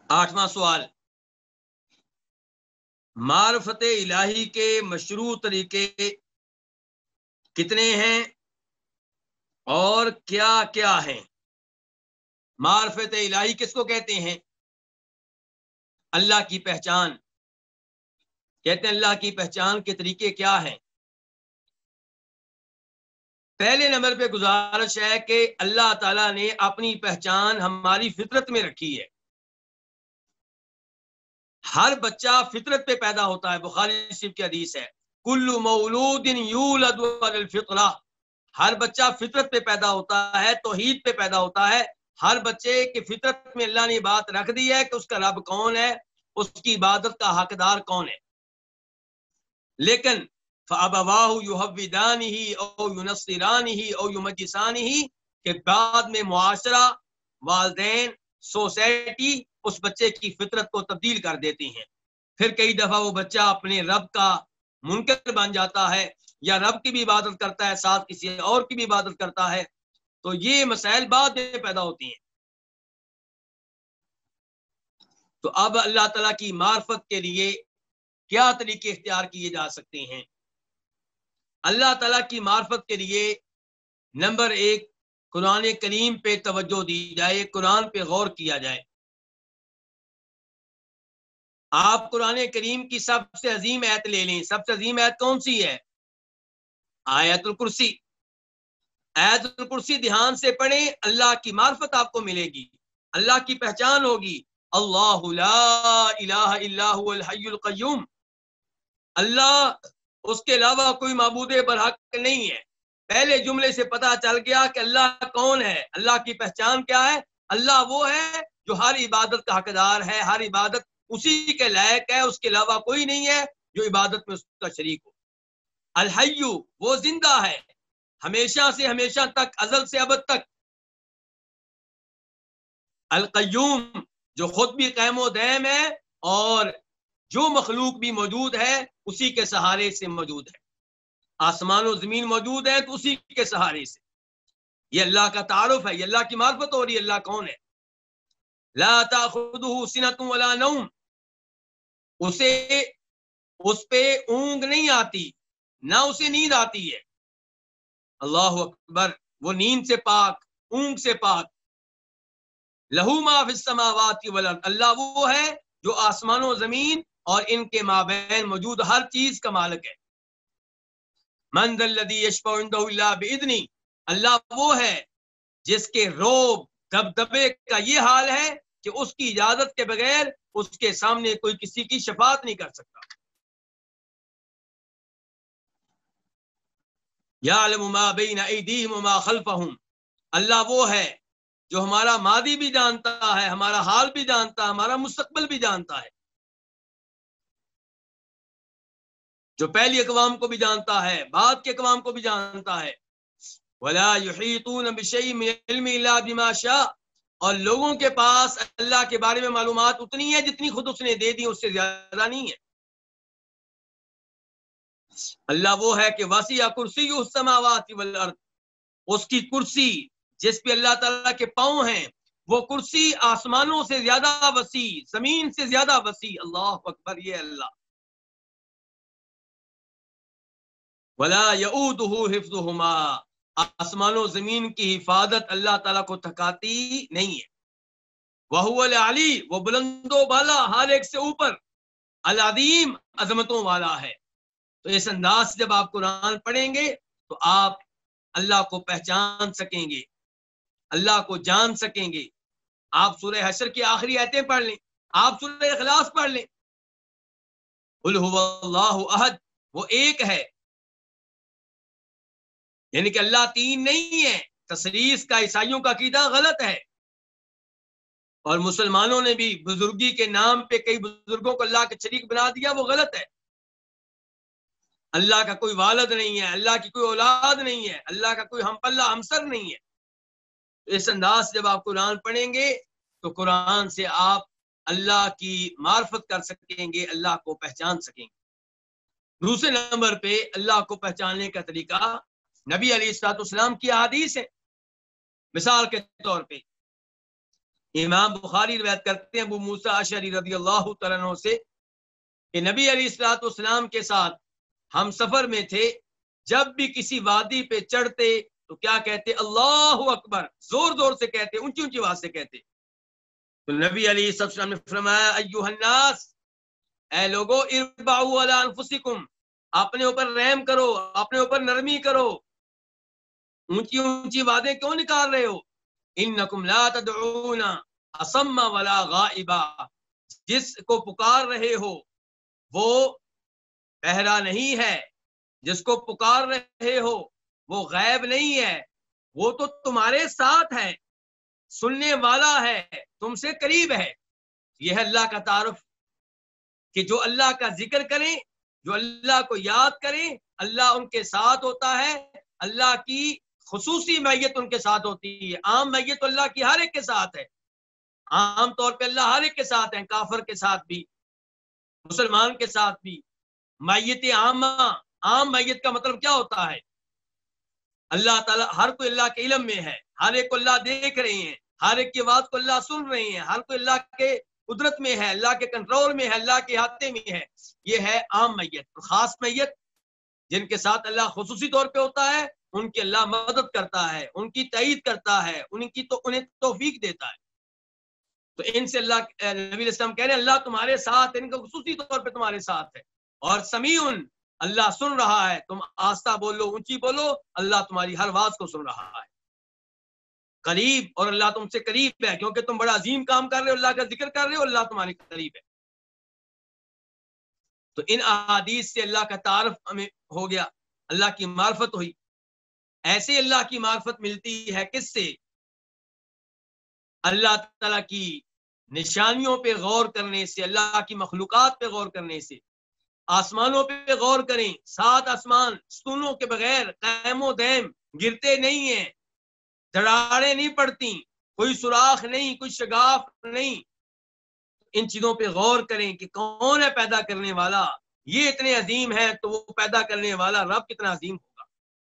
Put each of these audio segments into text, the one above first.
8वां सवाल, मार्फत इलाही के मशरू तरीके कितने हैं और क्या क्या हैं? मार्फत इलाही किसको कहते हैं? अल्लाह की पहचान कहते हैं। अल्लाह की पहचान के तरीके क्या हैं? पहले नंबर पे गुजारिश है कि अल्लाह ताला ने अपनी पहचान हमारी फितरत में रखी है। हर बच्चा फितरत पे पैदा होता है। बुखारी शरीफ की हदीस है, कुल्लु मौलूदिन यूलदु अलल फितरा। हर बच्चा फितरत पे पैदा होता है, तौहीद पे पैदा होता है। हर बच्चे की फितरत में अल्लाह ने बात रख दी है कि उसका रब कौन है, उसकी इबादत का हकदार कौन है। लेकिन फ़अबवाहु युहव्विदानिही औ युनस्सिरानिही औ युमज्जिसानिही के बाद में मुआशरा, वालिदैन, सोसाइटी उस बच्चे की फितरत को तब्दील कर देती हैं। फिर कई दफा वो बच्चा अपने रब का मुनकर बन जाता है, या रब की भी इबादत करता है, साथ किसी और की भी इबादत करता है। तो ये मसाइल बाद में पैदा होती हैं। तो अब अल्लाह ताला की मार्फत के लिए क्या तरीके इख्तियार किए जा सकते हैं? अल्लाह ताला की मार्फत के लिए नंबर 1, कुरान करीम पे तवज्जो दी जाए, कुरान पे गौर किया जाए। आप कुरान करीम की सबसे अजीम आयत ले लें। सबसे अजीम आयत कौन सी है? आयतुल कुर्सी। आयतुल कुर्सी ध्यान से पढ़ें, अल्लाह की मार्फत आपको मिलेगी, अल्लाह की पहचान होगी। अल्लाहु ला इलाहा इल्ला हुवल हय्युल क़य्यूम। अल्लाह, उसके अलावा कोई माबूद बरहक नहीं है। पहले जुमले से पता चल गया कि अल्लाह कौन है, अल्लाह की पहचान क्या है। अल्लाह वो है जो हर इबादत का हकदार है, हर इबादत उसी के लायक है, उसके अलावा कोई नहीं है जो इबादत में उसका शरीक हो। अल हय्यु, वो जिंदा है, हमेशा से हमेशा तक, अजल से अबद तक। अल क़य्यूम, जो खुद भी क़ायम व दायम है और जो मखलूक भी मौजूद है उसी के सहारे से मौजूद है। आसमान और जमीन मौजूद है तो उसी के सहारे से। ये अल्लाह का तारुफ है, ये अल्लाह की मार्फत हो रही है। अल्लाह कौन है? ला ताखुदुहु सिनतुन वला नौम। उसे, उस पे ऊंग नहीं आती, ना उसे नींद आती है। अल्लाह अकबर, वो नींद से पाक, ऊंग से पाक। लहू मा फिस समावाति वल अर्द, अल्लाह वो है जो आसमानों जमीन और इनके माबैन मौजूद हर चीज का मालिक है। मन दल्लज़ी यशफ़उ इंदहु इल्ला बिइज़्निही, अल्लाह वो है जिसके रोब दबदबे का ये हाल है कि उसकी इजाजत के बगैर उसके सामने कोई किसी की शफात नहीं कर सकता। यअलमु मा बैना अयदीहिम व मा खल्फहुम, अल्लाह वो है जो हमारा मादी भी जानता है, हमारा हाल भी जानता है, हमारा मुस्तकबिल भी जानता है, जो पहली अक़वाम को भी जानता है, बाद के अक़वाम को भी जानता है। वला युहीतून बिशैइन मिन इल्मिही इल्ला बिमा शा, और लोगों के पास अल्लाह के बारे में मालूमात उतनी है जितनी खुद उसने दे दी, उससे ज्यादा नहीं है। अल्लाह वो है कि वसिअ कुर्सियुहु समावाति वल अर्द, उसकी कुर्सी जिस पे अल्लाह ताला के पांव हैं, वो कुर्सी आसमानों से ज्यादा वसी, जमीन से ज्यादा वसी। अल्लाह अकबर, ये अल्लाह। वला यऊदुहु हिफ्जुहुमा, आसमानों जमीन की हिफाजत अल्लाह ताला को थकाती नहीं है। वहुवल अली, वो बुलंदो बाला, हर एक से ऊपर। अल अज़ीम, अजमतों वाला है। तो इस अंदाज से जब आप कुरान पढ़ेंगे तो आप अल्लाह को पहचान सकेंगे, अल्लाह को जान सकेंगे। आप सूरह हशर की आखिरी आयतें पढ़ लें, आप सूरह इखलास पढ़ लें। कुल हुवल्लाहु अहद, वो एक है, यानी कि अल्लाह तीन नहीं है। तसरीस का ईसाइयों का अकीदा गलत है, और मुसलमानों ने भी बुजुर्गी के नाम पे कई बुजुर्गों को अल्लाह के शरीक बना दिया, वो गलत है। अल्लाह का कोई वालिद नहीं है, अल्लाह की कोई औलाद नहीं है, अल्लाह का कोई हमपल्ला हमसर नहीं है। इस अंदाज से जब आप कुरान पढ़ेंगे तो कुरान से आप अल्लाह की मार्फत कर सकेंगे, अल्लाह को पहचान सकेंगे। दूसरे नंबर पे अल्लाह को पहचानने का तरीका नबी अलैहिस्सलाम की हदीस है। मिसाल के तौर पे امام بخاری روایت کرتے ہیں ابو موسیٰ اشعری رضی اللہ تعالیٰ عنہ سے کہ نبی علیہ الصلوۃ والسلام کے ساتھ ہم سفر میں تھے، جب بھی کسی وادی پہ چڑھتے تو کیا کہتے؟ اللہ اکبر، زور زور سے کہتے، اونچی اونچی آواز سے کہتے۔ تو نبی علیہ السلام نے فرمایا ایھا الناس، اے لوگو، اربعوا علی انفسکم، اپنے اوپر رحم کرو، اپنے اوپر نرمی کرو، اونچی اونچی باتیں کیوں نکال رہے ہو؟ انکم لا تدعون اصم ولا غائبا، جس کو پکار رہے ہو وہ بہرا نہیں ہے، جس کو پکار رہے ہو وہ غائب نہیں ہے، وہ تو تمہارے ساتھ ہے، سننے والا ہے، تم سے قریب ہے۔ یہ ہے اللہ کا تعارف کہ جو اللہ کا ذکر کریں، جو اللہ کو یاد کریں، اللہ ان کے ساتھ ہوتا ہے۔ اللہ کی خصوصی معیت ان کے ساتھ ہوتی ہے، عام معیت اللہ کی ہر ایک کے ساتھ ہے، عام طور پہ اللہ ہر ایک کے ساتھ ہے، کافر کے ساتھ بھی، مسلمان کے ساتھ بھی۔ معیت عامہ، عام معیت کا مطلب کیا ہوتا ہے؟ اللہ تعالیٰ ہر کوئی اللہ کے علم میں ہے، ہر ایک کو اللہ دیکھ رہے ہیں، ہر ایک کی بات کو اللہ سن رہے ہیں، ہر کوئی اللہ کے قدرت میں ہے، اللہ کے کنٹرول میں ہے، اللہ کے احاطے میں ہے۔ یہ ہے عام معیت۔ خاص معیت جن کے ساتھ اللہ خصوصی طور پہ ہوتا ہے، ان کی اللہ مدد کرتا ہے، ان کی تائید کرتا ہے، انہیں توفیق دیتا ہے۔ تو ان سے اللہ نبی علیہ السلام کہہ رہے ہیں اللہ تمہارے ساتھ، ان کا خصوصی طور پہ تمہارے ساتھ ہے، اور سمیع، اللہ سن رہا ہے، تم آہستہ بولو، اونچی بولو، اللہ تمہاری ہر بات کو سن رہا ہے۔ قریب، اور اللہ تم سے قریب ہے کیونکہ تم بڑا عظیم کام کر رہے ہو، اللہ کا ذکر کر رہے ہو، اللہ تمہارے قریب ہے۔ تو ان احادیث سے اللہ کا تعارف ہمیں ہو گیا، اللہ کی معرفت ہوئی۔ ایسے اللہ کی معرفت ملتی ہے کس سے؟ اللہ تعالیٰ کی نشانیوں پہ غور کرنے سے، اللہ کی مخلوقات پہ غور کرنے سے۔ آسمانوں پہ غور کریں، 7 آسمان ستونوں کے بغیر قائم و دائم، گرتے نہیں ہیں، دراڑیں نہیں پڑتی، کوئی سوراخ نہیں، کوئی شگاف نہیں۔ ان چیزوں پہ غور کریں کہ کون ہے پیدا کرنے والا، یہ اتنے عظیم ہے تو وہ پیدا کرنے والا رب کتنا عظیم ہوگا۔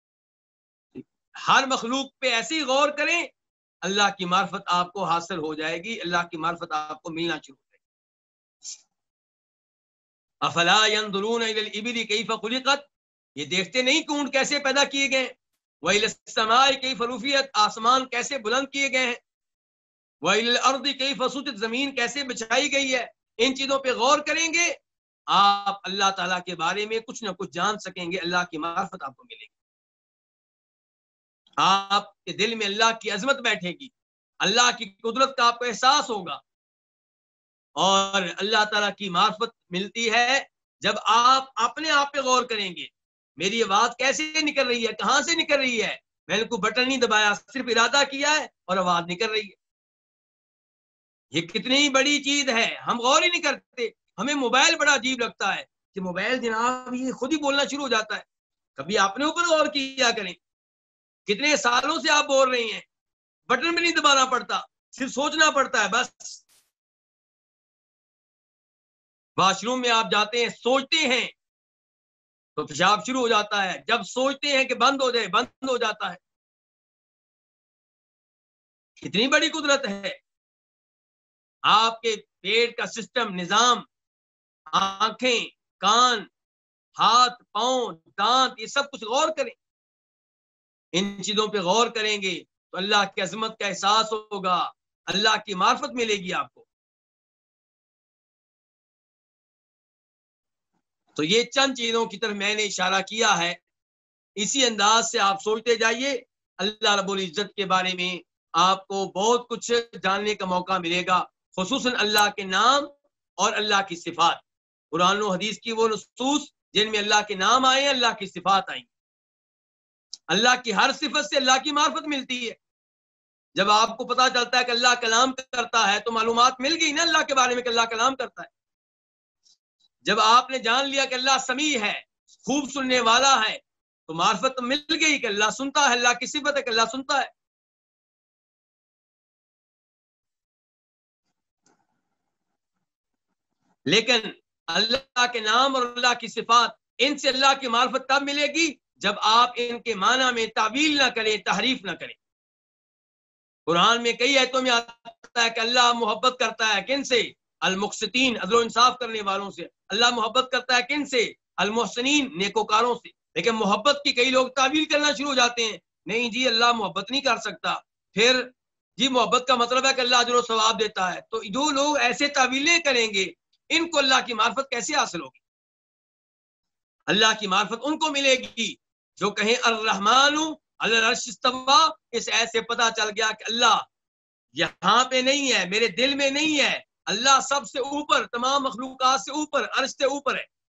ہر مخلوق پہ ایسے ہی غور کریں، اللہ کی معرفت آپ کو حاصل ہو جائے گی، اللہ کی معرفت آپ کو ملنا شروع ہو جائے گی۔ افلا ينظرون الى الابل كيف خلقت، یہ دیکھتے نہیں کہ اونٹ کیسے پیدا کیے گئے ہیں؟ وَإِلَى السَّمَاءِ كَيْفَ رُفِعَتْ، آسمان کیسے بلند کیے گئے ہیں؟ وَإِلَى الْأَرْضِ كَيْفَ سُطِحَتْ، زمین کیسے بچھائی گئی ہے؟ ان چیزوں پہ غور کریں گے، آپ اللہ تعالیٰ کے بارے میں کچھ نہ کچھ جان سکیں گے، اللہ کی معرفت آپ کو ملے گی، آپ کے دل میں اللہ کی عظمت بیٹھے گی، اللہ کی قدرت کا آپ کو احساس ہوگا۔ اور اللہ تعالیٰ کی معرفت ملتی ہے جب آپ اپنے آپ پہ غور کریں گے، میری آواز کیسے نکل رہی ہے، کہاں سے نکل رہی ہے، میں نے کوئی بٹن نہیں دبایا، صرف ارادہ کیا ہے اور آواز نکل رہی ہے۔ یہ کتنی بڑی چیز ہے، ہم غور ہی نہیں کرتے۔ ہمیں موبائل بڑا عجیب لگتا ہے کہ موبائل جناب یہ خود ہی بولنا شروع ہو جاتا ہے۔ کبھی اپنے اوپر غور کیا کریں، کتنے سالوں سے آپ بول رہے ہیں، بٹن بھی نہیں دبانا پڑتا، صرف سوچنا پڑتا ہے بس۔ واش روم میں آپ جاتے ہیں، سوچتے ہیں تو پیشاب شروع ہو جاتا ہے، جب سوچتے ہیں کہ بند ہو جائے بند ہو جاتا ہے۔ کتنی بڑی قدرت ہے۔ آپ کے پیٹ کا سسٹم، نظام، آنکھیں، کان، ہاتھ، پاؤں، دانت، یہ سب کچھ غور کریں، ان چیزوں پہ غور کریں گے تو اللہ کی عظمت کا احساس ہوگا، اللہ کی معرفت ملے گی آپ کو۔ تو یہ چند چیزوں کی طرف میں نے اشارہ کیا ہے، اسی انداز سے آپ سوچتے جائیے، اللہ رب العزت کے بارے میں آپ کو بہت کچھ جاننے کا موقع ملے گا، خصوصاً اللہ کے نام اور اللہ کی صفات۔ قرآن و حدیث کی وہ نصوص جن میں اللہ کے نام آئے ہیں، اللہ کی صفات آئیں، اللہ کی ہر صفت سے اللہ کی معرفت ملتی ہے۔ جب آپ کو پتا چلتا ہے کہ اللہ کلام کرتا ہے تو معلومات مل گئی نا اللہ کے بارے میں کہ اللہ کلام کرتا ہے۔ جب آپ نے جان لیا کہ اللہ سمیع ہے، خوب سننے والا ہے، تو معرفت مل گئی کہ اللہ سنتا ہے، اللہ کی صفت ہے کہ اللہ سنتا ہے۔ لیکن اللہ کے نام اور اللہ کی صفات، ان سے اللہ کی معرفت تب ملے گی جب آپ ان کے معنی میں تعویل نہ کریں، تحریف نہ کریں۔ قرآن میں کئی آیتوں میں آتا ہے کہ اللہ محبت کرتا ہے کن سے؟ المقسطین، عدل و انصاف کرنے والوں سے۔ اللہ محبت کرتا ہے کن سے؟ المحسنین، نیکوکاروں سے۔ لیکن محبت کی کئی لوگ تعویل کرنا شروع ہو جاتے ہیں، نہیں جی اللہ محبت نہیں کر سکتا، پھر جی محبت کا مطلب ہے کہ اللہ اجر و ثواب دیتا ہے۔ تو جو لوگ ایسے تعویلیں کریں گے ان کو اللہ کی معرفت کیسے حاصل ہوگی؟ اللہ کی معرفت ان کو ملے گی جو کہیں الرحمن علی العرش استویٰ، اس ایسے پتہ چل گیا کہ اللہ یہاں پہ نہیں ہے، میرے دل میں نہیں ہے، اللہ سب سے اوپر، تمام مخلوقات سے اوپر، عرش سے اوپر ہے۔